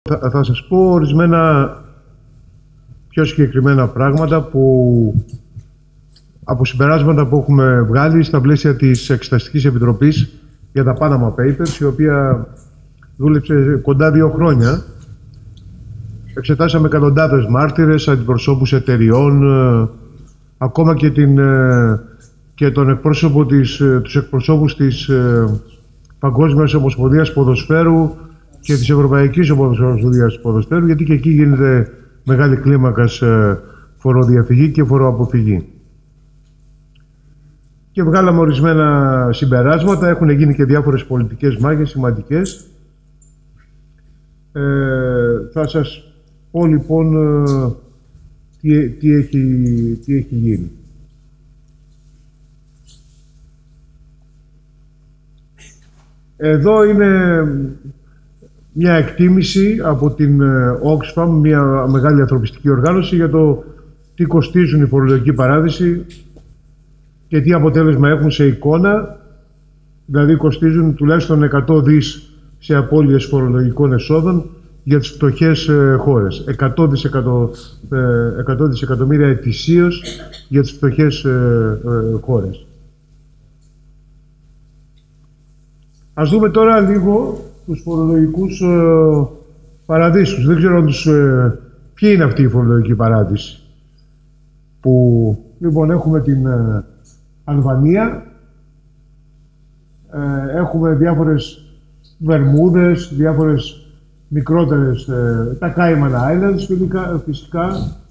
Θα σας πω ορισμένα πιο συγκεκριμένα πράγματα από συμπεράσματα που έχουμε βγάλει στα πλαίσια της Εξεταστικής Επιτροπής για τα Panama Papers, η οποία δούλεψε κοντά 2 χρόνια. Εξετάσαμε εκατοντάδες μάρτυρες, αντιπροσώπους εταιριών, ακόμα και τους εκπροσώπους της Παγκόσμιας Ομοσπονδίας Ποδοσφαίρου και της Ευρωπαϊκής Ομοσπονδίας Ποδοσφαίρου, γιατί και εκεί γίνεται μεγάλη κλίμακας φοροδιαφυγή και φοροαποφυγή. Και βγάλαμε ορισμένα συμπεράσματα, έχουν γίνει και διάφορες πολιτικές μάχες σημαντικές. Θα σας πω λοιπόν τι έχει γίνει. Εδώ είναι μια εκτίμηση από την Oxfam, μια μεγάλη ανθρωπιστική οργάνωση, για το τι κοστίζουν οι φορολογικοί παράδεισοι και τι αποτέλεσμα έχουν σε εικόνα. Δηλαδή κοστίζουν τουλάχιστον 100 δις σε απώλειες φορολογικών εσόδων για τις φτωχές χώρες. 100 δισεκατομμύρια ετησίως για τις φτωχές χώρες. Ας δούμε τώρα λίγο τους φορολογικούς παραδείσους. Δεν ξέρω ποιοι είναι αυτοί οι φορολογικοί παράδεισοι. Λοιπόν, έχουμε την Αλβανία, έχουμε διάφορες Βερμούδες, διάφορες μικρότερες, τα Cayman Islands φυσικά,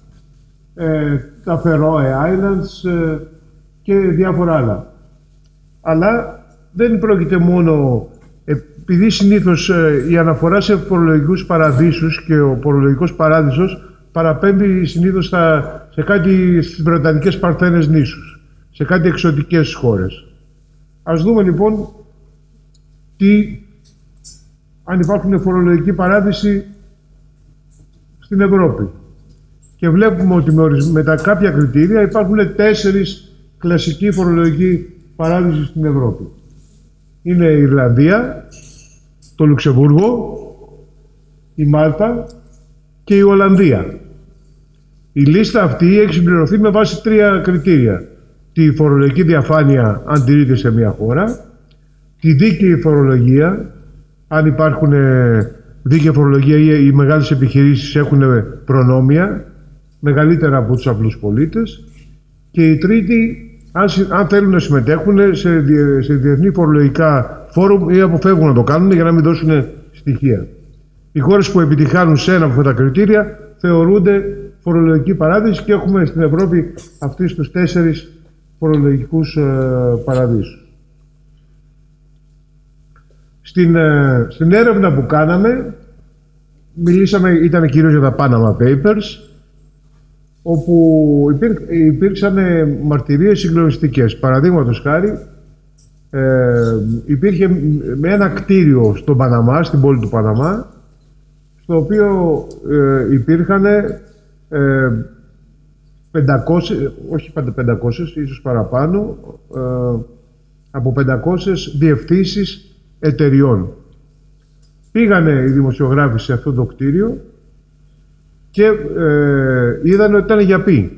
τα Faroe Islands και διάφορα άλλα. Αλλά δεν πρόκειται μόνο, επειδή συνήθως η αναφορά σε φορολογικούς παραδείσους και ο φορολογικός παράδεισος παραπέμπει συνήθως σε κάτι στις Βρετανικές Παρθένες νήσους, σε κάτι εξωτικές χώρες. Ας δούμε λοιπόν αν υπάρχουν φορολογικοί παράδεισοι στην Ευρώπη. Και βλέπουμε ότι με τα κάποια κριτήρια υπάρχουν 4 κλασικοί φορολογικοί παράδεισοι στην Ευρώπη. Είναι η Ιρλανδία, το Λουξεμβούργο, η Μάλτα και η Ολλανδία. Η λίστα αυτή έχει συμπληρωθεί με βάση 3 κριτήρια. Τη φορολογική διαφάνεια, αν τηρείται σε μια χώρα, τη δίκαιη φορολογία, αν υπάρχουν δίκαιη φορολογία ή οι μεγάλες επιχειρήσεις έχουν προνόμια, μεγαλύτερα από τους απλούς πολίτες, και η τρίτη, αν θέλουν να συμμετέχουν σε διεθνή φορολογικά φόρουμ ή αποφεύγουν να το κάνουν για να μην δώσουν στοιχεία. Οι χώρες που επιτυχάνουν σε ένα από αυτά τα κριτήρια θεωρούνται φορολογική παράδειση και έχουμε στην Ευρώπη αυτούς τους 4 φορολογικούς παραδείσους. Στην έρευνα που κάναμε, ήταν κυρίως για τα Panama Papers, όπου υπήρξαν μαρτυρίες συγκλονιστικές. Παραδείγματος χάρη, υπήρχε με ένα κτίριο στον Παναμά, στην πόλη του Παναμά, στο οποίο υπήρχαν 500, ίσως παραπάνω, από 500 διευθύνσεις εταιριών. Πήγανε οι δημοσιογράφοι σε αυτό το κτίριο και είδαν ότι ήταν γιαπί.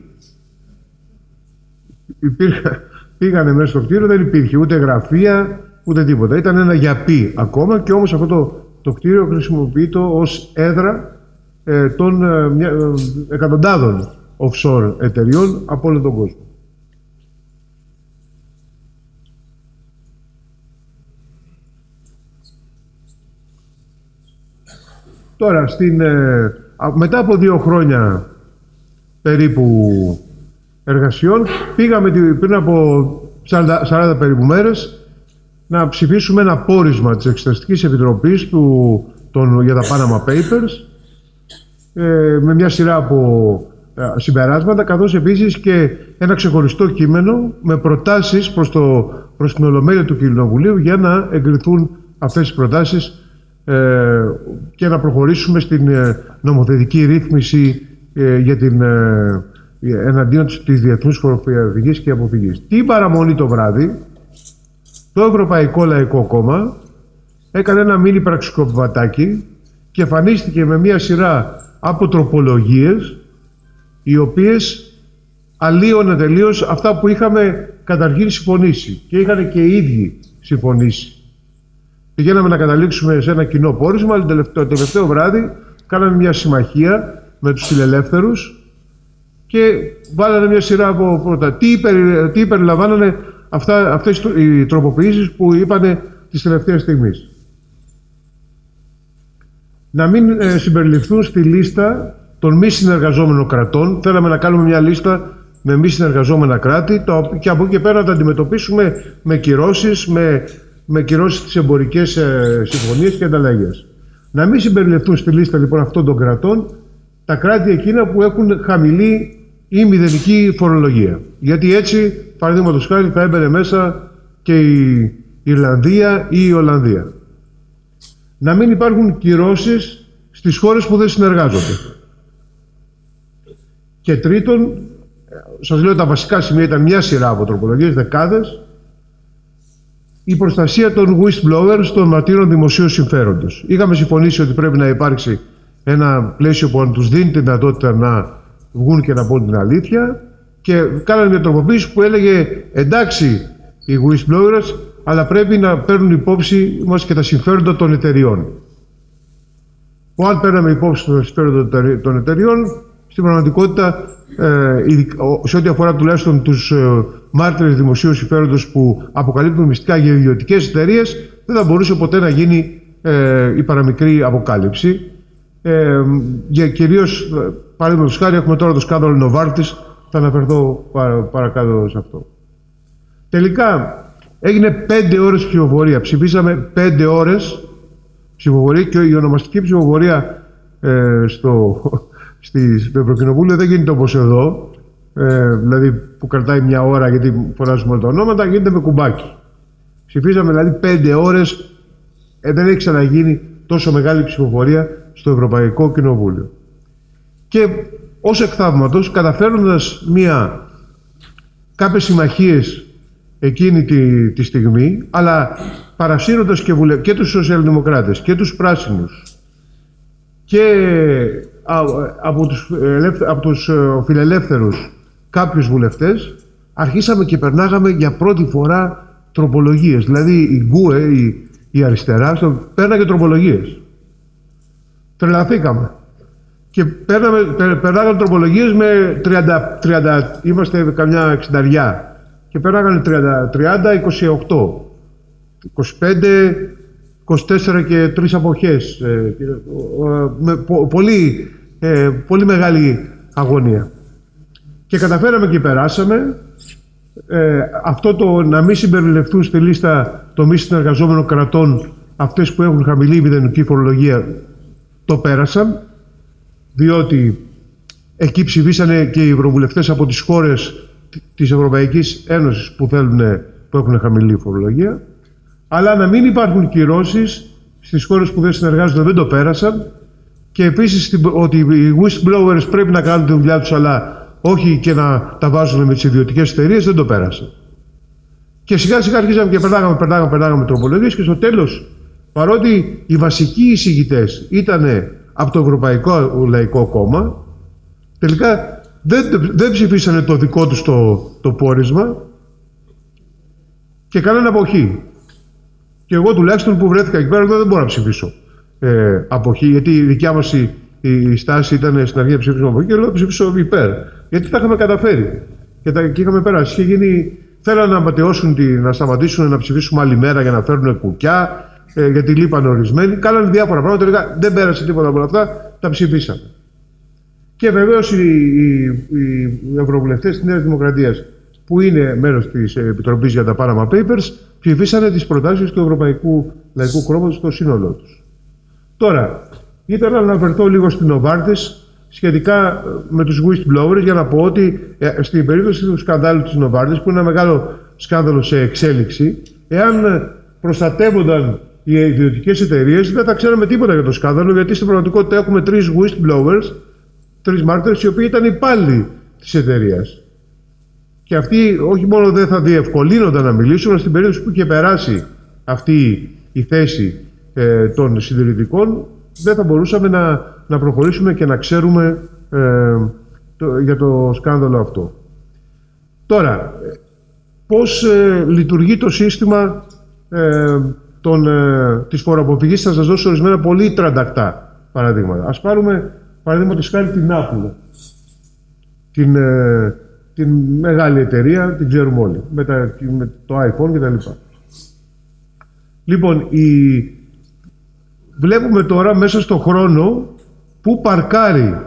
Πήγανε μέσα στο κτίριο, δεν υπήρχε ούτε γραφεία, ούτε τίποτα. Ήταν ένα γιαπί ακόμα, και όμως αυτό το κτίριο χρησιμοποιείται ως έδρα των εκατοντάδων offshore εταιριών από όλο τον κόσμο. Τώρα, μετά από 2 χρόνια περίπου εργασιών, πήγαμε πριν από 40 περίπου μέρες να ψηφίσουμε ένα πόρισμα της Εξεταστικής Επιτροπής για τα Panama Papers, με μια σειρά από συμπεράσματα, καθώς επίσης και ένα ξεχωριστό κείμενο με προτάσεις προς την Ολομέλεια του Κοινοβουλίου για να εγκριθούν αυτές οι προτάσεις και να προχωρήσουμε στην νομοθετική ρύθμιση για εναντίον της διεθνούς φοροδιαφυγής και αποφυγής. Την παραμονή το βράδυ, το Ευρωπαϊκό Λαϊκό Κόμμα έκανε ένα μίνι πραξικοπηματάκι και εμφανίστηκε με μία σειρά από τροπολογίες, οι οποίες αλλοίωνε τελείως αυτά που είχαμε καταρχήν συμφωνήσει και είχαν και οι ίδιοι συμφωνήσει. Πηγαίναμε να καταλήξουμε σε ένα κοινό πόρισμα, αλλά το τελευταίο βράδυ κάναμε μια συμμαχία με τους φιλελεύθερους και βάλανε μια σειρά από πρώτα. Τι περιλαμβάνανε αυτές οι τροποποιήσεις που είπανε της τελευταίας στιγμής. Να μην συμπεριληφθούν στη λίστα των μη συνεργαζόμενων κρατών. Θέλαμε να κάνουμε μια λίστα με μη συνεργαζόμενα κράτη και από εκεί και πέρα να τα αντιμετωπίσουμε με κυρώσεις, με κυρώσεις στις εμπορικές συμφωνίες και ανταλλαγές. Να μην συμπεριληφθούν στη λίστα λοιπόν αυτών των κρατών τα κράτη εκείνα που έχουν χαμηλή ή μηδενική φορολογία. Γιατί έτσι, παραδείγματος χάρη, θα έμπαινε μέσα και η Ιρλανδία ή η Ολλανδία. Να μην υπάρχουν κυρώσεις στις χώρες που δεν συνεργάζονται. Και τρίτον, σας λέω τα βασικά σημεία ήταν μια σειρά από τροπολογίες, δεκάδες, η προστασία των whistleblowers, των μαρτύρων δημοσίου συμφέροντος. Είχαμε συμφωνήσει ότι πρέπει να υπάρξει ένα πλαίσιο που να τους δίνει τη δυνατότητα να βγουν και να πούν την αλήθεια και κάνανε μια τροποποίηση που έλεγε εντάξει οι whistleblowers, αλλά πρέπει να παίρνουν υπόψη μας και τα συμφέροντα των εταιριών. Αν παίρναμε υπόψη τα συμφέροντα των εταιριών, στην πραγματικότητα, σε ό,τι αφορά τουλάχιστον τους μάρτυρες δημοσίου συμφέροντος που αποκαλύπτουν μυστικά για ιδιωτικές εταιρείες, δεν θα μπορούσε ποτέ να γίνει η παραμικρή αποκάλυψη. Κυρίως, παραδείγματος χάρη, έχουμε τώρα το σκάνδαλο Νοβάρτης, θα αναφερθώ παρακάτω σε αυτό. Τελικά, έγινε 5 ώρες ψηφοφορία. Ψηφίσαμε 5 ώρες ψηφοφορία και η ονομαστική ψηφοφορία στο Ευρωκοινοβούλιο δεν γίνεται όπως εδώ, δηλαδή που κρατάει μια ώρα γιατί φωνάζουμε όλα τα ονόματα, γίνεται με κουμπάκι. Ψηφίσαμε δηλαδή 5 ώρες, δεν έχει ξαναγίνει τόσο μεγάλη ψηφοφορία στο Ευρωπαϊκό Κοινοβούλιο. Και ως εκ θαύματος, καταφέρνοντας κάποιες συμμαχίες εκείνη τη στιγμή, αλλά παρασύροντας και τους σοσιαλδημοκράτες και τους πράσινους και από τους φιλελεύθερους κάποιους βουλευτές, αρχίσαμε και περνάγαμε για πρώτη φορά τροπολογίες. Δηλαδή η Γκουε, η αριστερά, παίρναγε τροπολογίες. Τρελαθήκαμε. Και περνάγανε τροπολογίες με 30, είμαστε καμιά 60. Και περνάγανε 30, 28, 25, 24 και 3 αποχές. Με πολύ μεγάλη αγωνία. Και καταφέραμε και περάσαμε. Αυτό το να μην συμπεριληφθούν στη λίστα των μη συνεργαζόμενων κρατών αυτές που έχουν χαμηλή μηδενική φορολογία, το πέρασαν, διότι εκεί ψηφίσανε και οι ευρωβουλευτές από τις χώρες της Ευρωπαϊκής Ένωσης που έχουν χαμηλή φορολογία. Αλλά να μην υπάρχουν κυρώσεις στις χώρες που δεν συνεργάζονται, δεν το πέρασαν. Και επίσης ότι οι whistleblowers πρέπει να κάνουν τη δουλειά τους, αλλά όχι και να τα βάζουν με τις ιδιωτικές εταιρείες, δεν το πέρασαν. Και σιγά σιγά αρχίσαμε και περνάγαμε τροπολογίες και στο τέλος, παρότι οι βασικοί εισηγητές ήταν από το Ευρωπαϊκό Λαϊκό Κόμμα, τελικά δεν ψηφίσανε το δικό τους το πόρισμα και κάνανε αποχή. Και εγώ τουλάχιστον που βρέθηκα εκεί πέρα δεν μπορώ να ψηφίσω αποχή, γιατί η δικιά μας η στάση ήταν στην αρχή να ψηφίσουμε αποχή και λέω να ψηφίσω υπέρ. Γιατί τα είχαμε καταφέρει και είχαμε περάσει. Είχε γίνει, θέλανε να ματαιώσουν, να σταματήσουν να ψηφίσουμε άλλη μέρα για να φέρουν κουκιά, γιατί λείπανε ορισμένοι. Κάνανε διάφορα πράγματα. Τελικά δεν πέρασε τίποτα από όλα αυτά, τα ψηφίσαμε. Και βεβαίως οι ευρωβουλευτές της Νέας Δημοκρατίας, που είναι μέρος της Επιτροπής για τα Panama Papers, ψηφίσανε τις προτάσεις του Ευρωπαϊκού Λαϊκού Κόμματος στο σύνολό τους. Τώρα, ήθελα να αναφερθώ λίγο στην Novartis σχετικά με τους whistleblowers, για να πω ότι στην περίπτωση του σκανδάλου της Novartis, που είναι ένα μεγάλο σκάνδαλο σε εξέλιξη, εάν προστατεύονταν οι ιδιωτικές εταιρείες, δεν θα ξέραμε τίποτα για το σκάνδαλο, γιατί στην πραγματικότητα έχουμε 3 whistleblowers, 3 μάρτυρες, οι οποίοι ήταν υπάλληλοι της εταιρείας. Και αυτοί όχι μόνο δεν θα διευκολύνονταν να μιλήσουν, αλλά στην περίπτωση που είχε περάσει αυτή η θέση των συντηρητικών, δεν θα μπορούσαμε να προχωρήσουμε και να ξέρουμε για το σκάνδαλο αυτό. Τώρα, πώς λειτουργεί το σύστημα της φοροαποφυγής? Θα σας δώσω ορισμένα πολύ τραντακτά παραδείγματα. Ας πάρουμε παραδείγματος χάρη την Apple, την μεγάλη εταιρεία, την ξέρουμε όλοι, με το iPhone κτλ. Λοιπόν, βλέπουμε τώρα μέσα στον χρόνο που παρκάρει,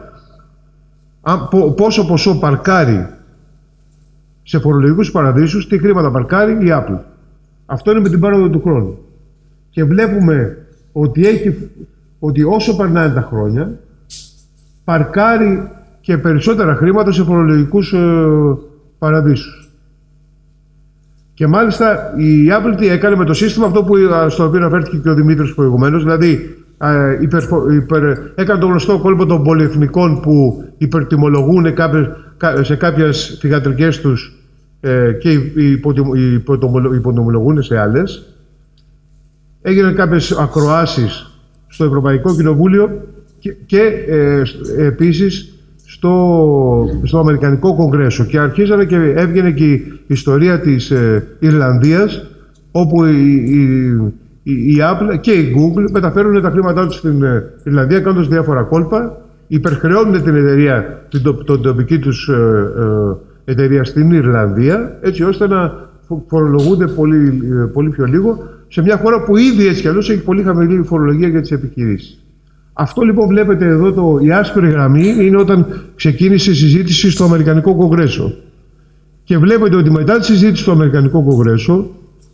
πόσο ποσό παρκάρει σε φορολογικούς παραδείσους, τι χρήματα παρκάρει η Apple. Αυτό είναι με την πάροδο του χρόνου. Και βλέπουμε ότι όσο περνάνε τα χρόνια, παρκάρει και περισσότερα χρήματα σε φορολογικούς παραδείσους. Έκανε με το σύστημα αυτό στο οποίο αναφέρθηκε και ο Δημήτρης προηγουμένως, δηλαδή έκανε το γνωστό κόλπο των πολυεθνικών που υπερτιμολογούν σε κάποιες θυγατρικές τους και υποτιμολογούν σε άλλες. Έγιναν κάποιες ακροάσεις στο Ευρωπαϊκό Κοινοβούλιο και επίσης στο Αμερικανικό Κογκρέσο, και αρχίζανε και έβγαινε και η ιστορία της Ιρλανδίας, όπου η Apple και η Google μεταφέρουν τα χρήματά τους στην Ιρλανδία κάνοντας διάφορα κόλπα, υπερχρεώνουν την εταιρεία, την τοπική τους εταιρεία στην Ιρλανδία, έτσι ώστε να φορολογούνται πολύ πιο λίγο σε μια χώρα που ήδη έτσι κι αλλιώς έχει πολύ χαμηλή φορολογία για τις επιχειρήσεις. Αυτό λοιπόν βλέπετε εδώ, η άσπρη γραμμή είναι όταν ξεκίνησε η συζήτηση στο Αμερικανικό Κογκρέσο. Και βλέπετε ότι μετά τη συζήτηση στο Αμερικανικό Κογκρέσο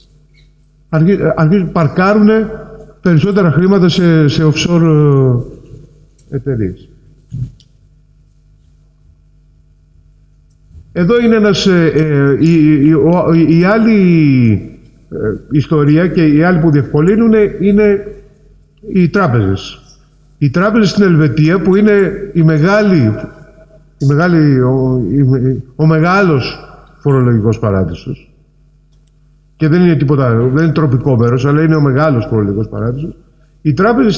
παρκάρουν περισσότερα χρήματα σε offshore εταιρείες. Εδώ είναι η άλλη ιστορία, και οι άλλοι που διευκολύνουν είναι οι τράπεζες. Οι τράπεζες στην Ελβετία, που είναι ο μεγάλος φορολογικός παράδεισος, και δεν είναι τίποτα άλλο, δεν είναι τροπικό μέρος, αλλά είναι ο μεγάλος φορολογικός παράδεισος. Οι τράπεζες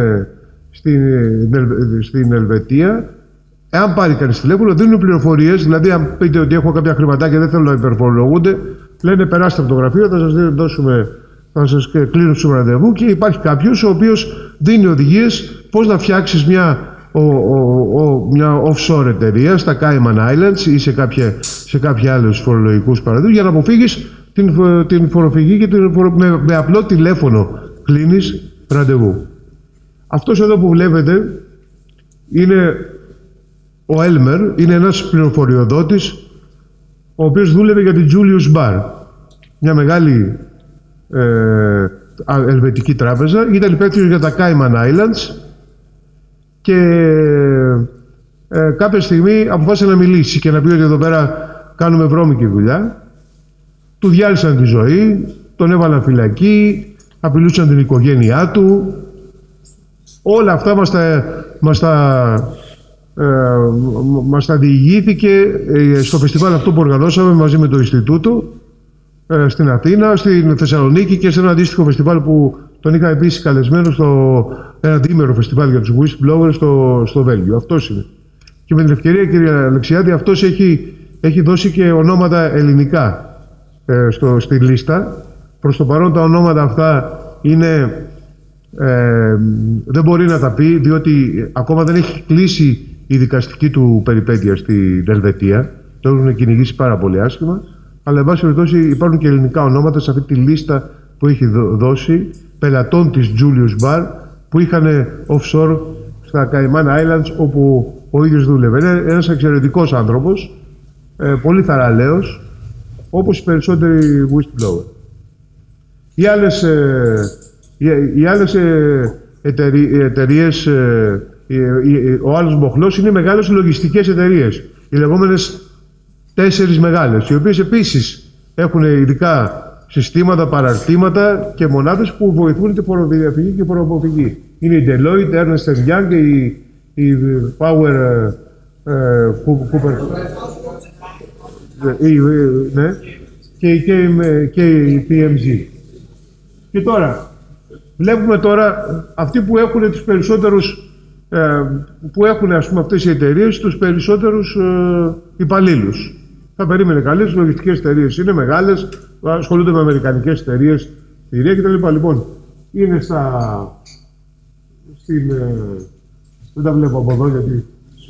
στην Ελβετία, εάν πάρει κανείς τηλέφωνο, δίνουν πληροφορίες. Δηλαδή, αν πείτε ότι έχω κάποια χρηματάκια και δεν θέλω να υπερφορολογούνται, λένε περάστε από το γραφείο, θα σας κλείνουμε ραντεβού, και υπάρχει κάποιος ο οποίος δίνει οδηγίες πώς να φτιάξεις μια offshore εταιρεία στα Cayman Islands ή σε κάποια άλλους φορολογικούς παραδείγους, για να αποφύγεις την φοροφυγή, και με απλό τηλέφωνο κλείνεις ραντεβού. Αυτός εδώ που βλέπετε είναι ο Έλμερ, είναι ένας πληροφοριοδότης, ο οποίος δούλευε για την Julius Baer, μια μεγάλη ελβετική τράπεζα. Ήταν υπεύθυνος για τα Cayman Islands και κάποια στιγμή αποφάσισε να μιλήσει και να πει ότι εδώ πέρα κάνουμε βρώμικη δουλειά. Του διάλυσαν τη ζωή, τον έβαλαν φυλακή, απειλούσαν την οικογένειά του. Όλα αυτά μας τα διηγήθηκε στο φεστιβάλ αυτό που οργανώσαμε μαζί με το Ινστιτούτο στην Αθήνα, στην Θεσσαλονίκη και σε ένα αντίστοιχο φεστιβάλ που τον είχα επίσης καλεσμένο στο ένα διήμερο φεστιβάλ για τους whistleblowers στο Βέλγιο. Αυτός είναι. Και με την ευκαιρία, κύριε Αλεξιάδη, αυτός έχει δώσει και ονόματα ελληνικά στη λίστα. Προς το παρόν τα ονόματα αυτά δεν μπορεί να τα πει, διότι ακόμα δεν έχει κλείσει η δικαστική του περιπέτεια στην Ελβετία. Το έχουν κυνηγήσει πάρα πολύ άσχημα. Αλλά, εν πάση περιπτώσει, υπάρχουν και ελληνικά ονόματα σε αυτή τη λίστα που έχει δώσει πελατών της Julius Baer που είχαν offshore στα Cayman Islands, όπου ο ίδιος δούλευε. Είναι ένας εξαιρετικός άνθρωπος, πολύ θαραλέος, όπως οι περισσότεροι whistleblower. Οι άλλες εταιρείες, ο άλλος μοχλός είναι οι μεγάλες λογιστικές εταιρείες, οι λεγόμενες 4 μεγάλες, οι οποίες επίσης έχουν ειδικά συστήματα, παραρτήματα και μονάδες που βοηθούν τη φοροδιαφυγή και φοροαποφυγή. Είναι η Deloitte, Ernst & Young και η Power Cooper, ναι, και η PMG. Και τώρα, Βλέπουμε τώρα αυτοί που έχουν τους περισσότερους, που έχουν ας πούμε αυτές οι εταιρείες, τους περισσότερους υπαλλήλους. Θα περίμενε καλές λογιστικές εταιρείες, είναι μεγάλες, ασχολούνται με αμερικανικές εταιρείες, εταιρεία κτλ. Λοιπόν, είναι δεν τα βλέπω από εδώ γιατί...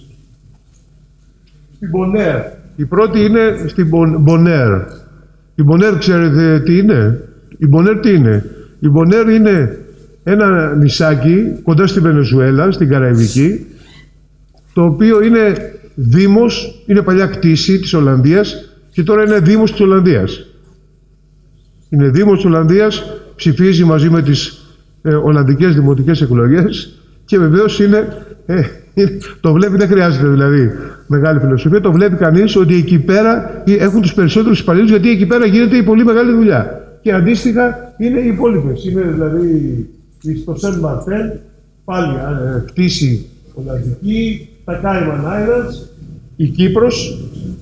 Στην Bonaire. Η πρώτη είναι στην Bonaire. Η Bonaire ξέρετε τι είναι? Η Bonaire τι είναι? Η Bonaire είναι ένα νησάκι κοντά στη Βενεζουέλα, στην Καραϊβική, το οποίο είναι δήμος, είναι παλιά κτήση της Ολλανδίας και τώρα είναι δήμος της Ολλανδίας. Είναι δήμος της Ολλανδίας, ψηφίζει μαζί με τις Ολλανδικές δημοτικές εκλογές και βεβαίως το βλέπει, δεν χρειάζεται δηλαδή μεγάλη φιλοσοφία, το βλέπει κανείς ότι εκεί πέρα έχουν τους περισσότερους υπαλλήλους, γιατί εκεί πέρα γίνεται η πολύ μεγάλη δουλειά. Και αντίστοιχα είναι οι υπόλοιπες. Είναι δηλαδή στο Σεν Μαρτέν, πάλι κτήση Ολλανδική, τα Cayman Islands, η Κύπρος,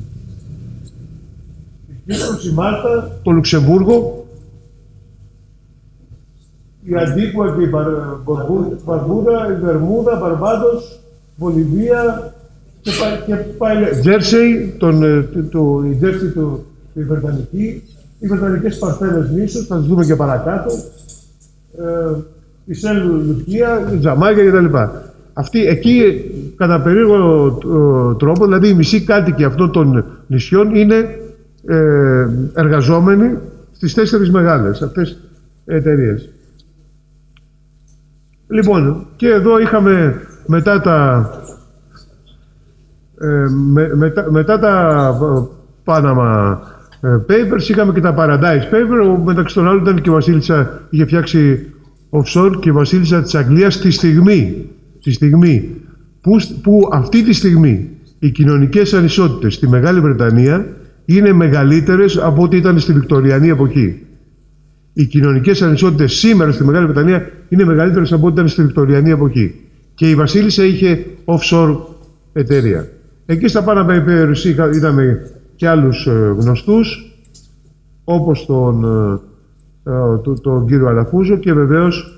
η Μάλτα, το Λουξεμβούργο, η Αντίγουα και η Μπαρμπούδα, η Βερμούδα, Μπαρμπάντος, Βολιβία και πάει. Τζέρσεϊ, η Τζέρσεϊ η Βρετανική, οι Βρετανικές Παρθένες νήσους, θα τις δούμε και παρακάτω, η Σεν Λουκία, η Τζαμάικα κτλ. Αυτοί εκεί, κατά περίεργο τρόπο, δηλαδή οι μισοί κάτοικοι αυτών των νησιών είναι εργαζόμενοι στις 4 μεγάλες αυτές εταιρείες. Λοιπόν, και εδώ είχαμε μετά τα Panama Papers, είχαμε και τα Paradise Papers, μεταξύ των άλλων ήταν και η Βασίλισσα, είχε φτιάξει offshore και η Βασίλισσα της Αγγλίας τη στιγμή που αυτή τη στιγμή οι κοινωνικές ανισότητες στη Μεγάλη Βρετανία είναι μεγαλύτερες από ό,τι ήταν στη Βικτωριανή εποχή. Οι κοινωνικές ανισότητες σήμερα στη Μεγάλη Βρετανία είναι μεγαλύτερες από ό,τι ήταν στη Βικτωριανή εποχή. Και η Βασίλισσα είχε offshore εταιρεία. Εκεί στα Panama Papers είδαμε και άλλους γνωστούς, όπως τον κύριο Αλαφούζο και βεβαίως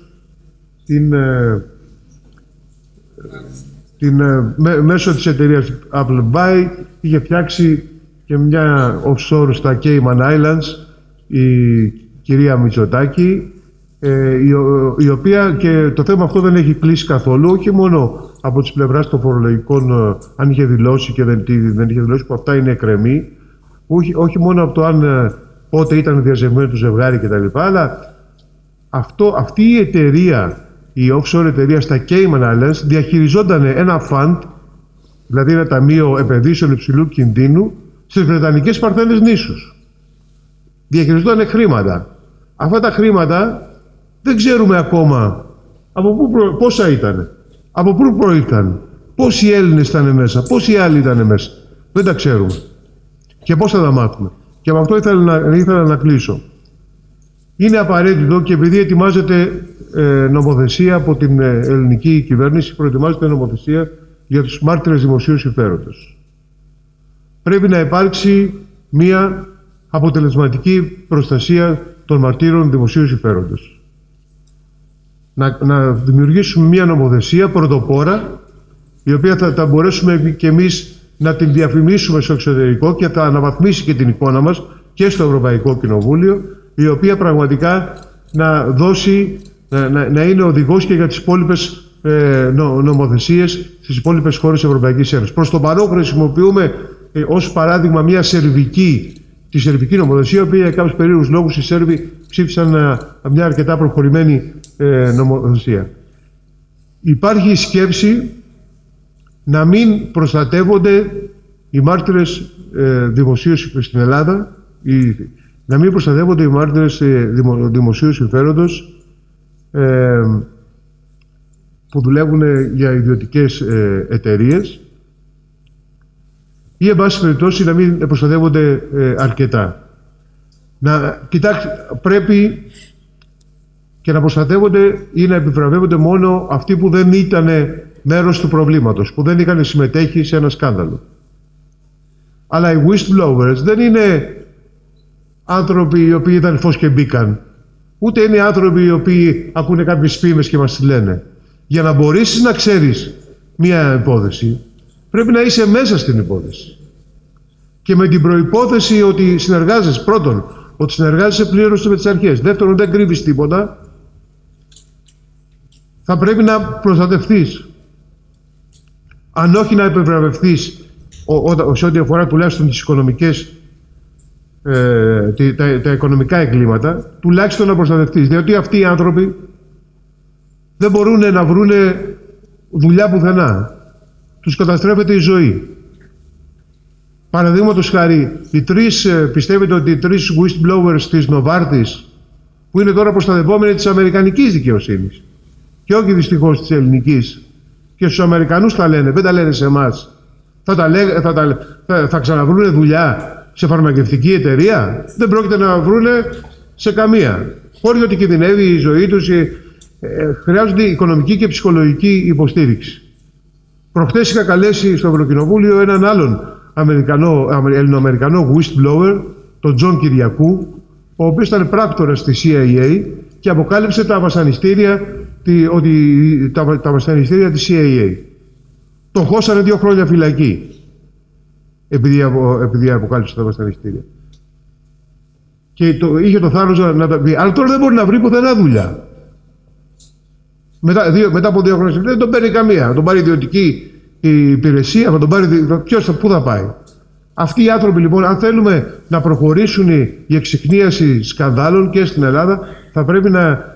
μέσω της εταιρείας Apple Buy είχε φτιάξει και μια offshore στα Cayman Islands η κυρία Μητσοτάκη, η οποία και το θέμα αυτό δεν έχει κλείσει καθόλου, όχι μόνο από τις πλευράς των φορολογικών, αν είχε δηλώσει και δεν είχε δηλώσει, που αυτά είναι εκκρεμή, όχι μόνο από το αν πότε ήταν διαζευμένο το ζευγάρι κτλ. Αλλά αυτή η εταιρεία, η offshore εταιρεία στα Cayman Islands, διαχειριζόταν ένα fund, δηλαδή ένα ταμείο επενδύσεων υψηλού κινδύνου, στις Βρετανικές Παρθένες νήσους. Διαχειριζόταν χρήματα. Αυτά τα χρήματα δεν ξέρουμε ακόμα πόσα ήταν, από πού προήλθαν, πόσοι Έλληνες ήταν μέσα, πόσοι άλλοι ήταν μέσα. Δεν τα ξέρουμε. Και πώς θα τα μάθουμε. Και από αυτό ήθελα να κλείσω. Είναι απαραίτητο και επειδή ετοιμάζεται νομοθεσία από την ελληνική κυβέρνηση, προετοιμάζεται νομοθεσία για τους μάρτυρες δημοσίου συμφέροντος. Πρέπει να υπάρξει μία αποτελεσματική προστασία των μαρτύρων δημοσίου συμφέροντος. Να δημιουργήσουμε μία νομοθεσία πρωτοπόρα, η οποία θα μπορέσουμε και εμείς να την διαφημίσουμε στο εξωτερικό και θα αναβαθμίσει και την εικόνα μας και στο Ευρωπαϊκό Κοινοβούλιο, η οποία πραγματικά να είναι οδηγός και για τις υπόλοιπες νομοθεσίες στις υπόλοιπες χώρες της Ευρωπαϊκής Ένωσης. Προς το παρόν χρησιμοποιούμε ως παράδειγμα τη σερβική νομοθεσία, η οποία για κάποιους περίεργους λόγους οι Σέρβοι ψήφισαν μια αρκετά προχωρημένη νομοθεσία. Υπάρχει η σκέψη να μην προστατεύονται οι μάρτυρες δημοσίου στην Ελλάδα, να μην προστατεύονται οι μάρτυρες δημοσίου συμφέροντος που δουλεύουν για ιδιωτικές εταιρείες ή, εν πάση περιπτώσει, να μην προστατεύονται αρκετά. Κοιτάξτε, πρέπει και να προστατεύονται ή να επιβραβεύονται μόνο αυτοί που δεν ήταν μέρος του προβλήματος, που δεν είχαν συμμετέχει σε ένα σκάνδαλο. Αλλά οι whistleblowers δεν είναι άνθρωποι οι οποίοι ήταν φως και μπήκαν. Ούτε είναι άνθρωποι οι οποίοι ακούνε κάποιες φήμες και μας τη λένε. Για να μπορέσεις να ξέρεις μία υπόθεση, πρέπει να είσαι μέσα στην υπόθεση. Και με την προϋπόθεση ότι συνεργάζεσαι, πρώτον, ότι συνεργάζεσαι πλήρως με τις αρχές. Δεύτερον, δεν κρύβεις τίποτα. Θα πρέπει να προστατευτείς. Αν όχι να επιβραβευτείς σε ό,τι αφορά τουλάχιστον τις οικονομικές, τα οικονομικά εγκλήματα, τουλάχιστον να προστατευτείς. Διότι αυτοί οι άνθρωποι δεν μπορούν να βρουν δουλειά πουθενά. Τους καταστρέφεται η ζωή. Παραδείγματος χάρη, πιστεύετε ότι οι τρεις whistleblowers της Νοβάρτης, που είναι τώρα προστατευόμενοι της αμερικανικής δικαιοσύνης και όχι δυστυχώς της ελληνικής, και στους Αμερικανούς τα λένε, δεν τα λένε σε εμάς, θα ξαναβρούνε δουλειά σε φαρμακευτική εταιρεία? Δεν πρόκειται να βρούνε σε καμία. Χωρίς ότι κινδυνεύει η ζωή τους, χρειάζονται οικονομική και ψυχολογική υποστήριξη. Προχτές είχα καλέσει στο Ευρωκοινοβούλιο έναν άλλον Ελληνοαμερικανό whistleblower, τον Τζον Κυριακού, ο οποίος ήταν πράκτορας στη CIA και αποκάλυψε τα βασανιστήρια της CIA. Τον χώσανε 2 χρόνια φυλακή επειδή αποκάλυψε τα βασανιστήρια. Και είχε το θάρρος να τα πει. Αλλά τώρα δεν μπορεί να βρει πουθενά δουλειά. Μετά από 2 χρόνια δεν τον παίρνει καμία. Να τον πάρει ιδιωτική υπηρεσία, να τον πάρει. Πού θα πάει? Αυτοί οι άνθρωποι λοιπόν, αν θέλουμε να προχωρήσουν η εξιχνίαση σκανδάλων και στην Ελλάδα, θα πρέπει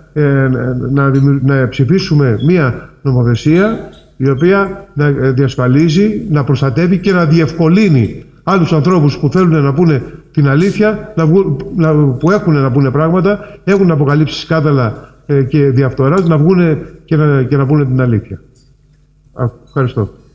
να ψηφίσουμε μία νομοθεσία η οποία να διασφαλίζει, να προστατεύει και να διευκολύνει άλλους ανθρώπους που θέλουν να πούνε την αλήθεια, που έχουν να πούνε πράγματα, έχουν αποκαλύψει σκάνδαλα και διαφθοράς, να βγουν και να πούνε την αλήθεια. Ευχαριστώ.